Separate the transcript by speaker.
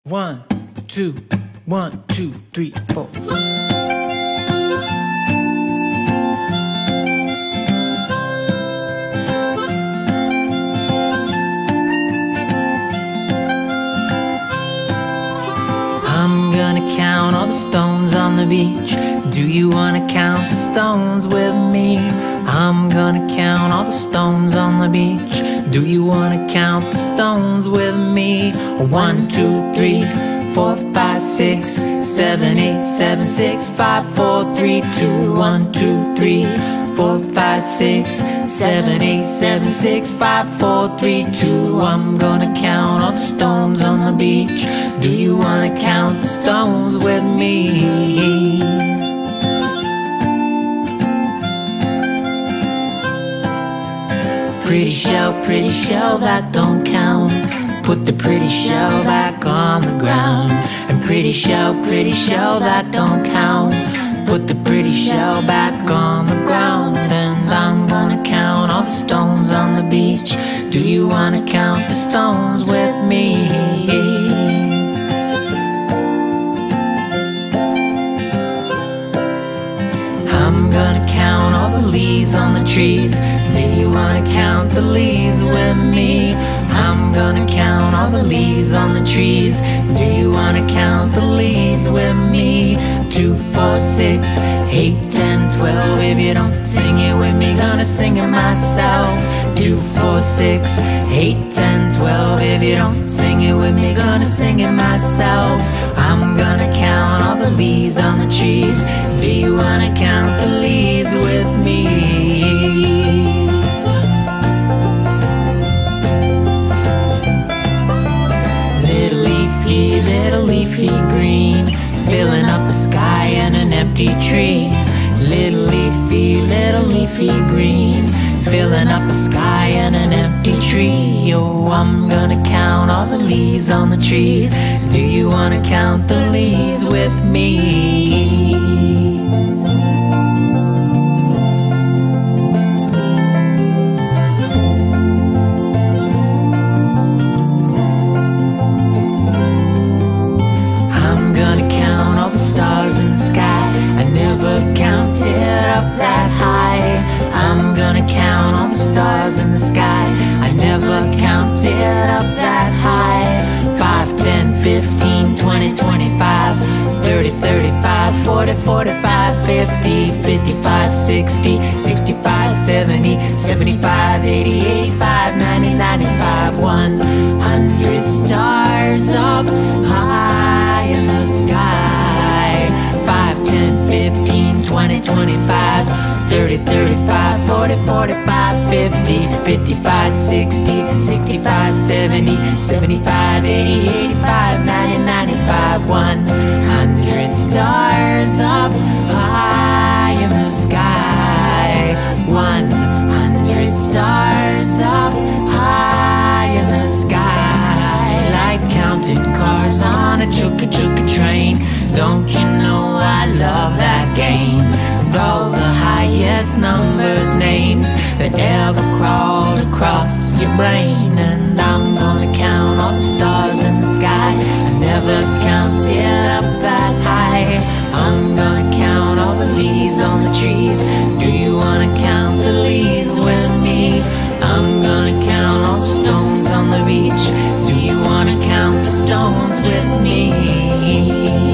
Speaker 1: 1, 2, 1, 2, 3, 4. I'm gonna count all the stones on the beach. Do you wanna count the stones with me? I'm gonna count all the stones on the beach. Do you wanna count the stones with me? 1, 2, 3, 4, 5, 6, 7, 8, 7, 6, 5, 4, 3, 2. 1, 2, 3, 4, 5, 6, 7, 8, 7, 6, 5, 4, 3, 2. I'm gonna count all the stones on the beach. Do you wanna count the stones with me? Pretty shell, that don't count. Put the pretty shell back on the ground. And pretty shell, that don't count. Put the pretty shell back on the ground. And I'm gonna count all the stones on the beach. Do you wanna count the stones with me? I'm gonna count all the leaves on the trees. Do you wanna count the leaves with me? I'm gonna count all the leaves on the trees. Do you wanna count the leaves with me? 2, 4, 6, 8, 10, 12. If you don't sing it with me, gonna sing it myself. 2, 4, 6, 8, 10, 12. If you don't sing it with me, gonna sing it myself. I'm gonna count all the leaves on the trees. Do you wanna count the leaves with me? Little leafy green, filling up a sky and an empty tree. Little leafy green, filling up a sky and an empty tree. Oh, I'm gonna count all the leaves on the trees. Do you wanna count the leaves with me? Stars in the sky, I never counted up that high. I'm gonna count all the stars in the sky, I never counted up that high. 5, 10, 15, 20, 25, 30, 35, 40, 45, 50, 55, 60, 65, 70, 75, 80, 85, 90, 95, 100 stars up high in the sky. 5, 10, 15, 20, 25, 30, 35, 40, 45, 50, 55, 60, 65, 70, 75, 80, 85, 90, 95, 100 stars up high in the sky. 100 stars up high in the sky. Like counting cars on a chugga-chugga train. Don't you know I love that game? And all the highest numbers, names that ever crawled across your brain. And I'm gonna count all the stars in the sky, I never counted up that high. I'm gonna count all the leaves on the trees. Do you wanna count the leaves with me? I'm gonna count all the stones on the beach. Do you wanna count the stones with me?